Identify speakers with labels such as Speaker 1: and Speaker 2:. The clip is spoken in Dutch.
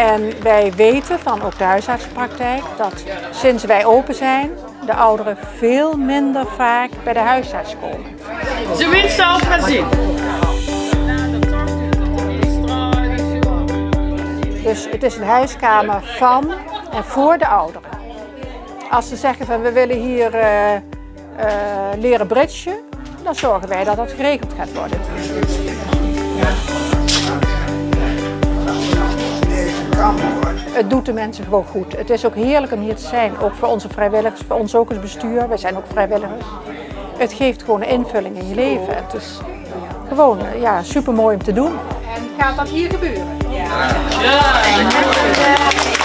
Speaker 1: En wij weten van ook de huisartsenpraktijk dat sinds wij open zijn, de ouderen veel minder vaak bij de huisarts komen.
Speaker 2: Ze wil zelf gaan zien.
Speaker 1: Dus het is een huiskamer van en voor de ouderen. Als ze zeggen van we willen hier leren bridgen, dan zorgen wij dat dat geregeld gaat worden. Het doet de mensen gewoon goed. Het is ook heerlijk om hier te zijn, ook voor onze vrijwilligers, voor ons ook als bestuur. Wij zijn ook vrijwilligers. Het geeft gewoon een invulling in je leven. Het is gewoon super mooi om te doen. En gaat dat hier gebeuren? Ja.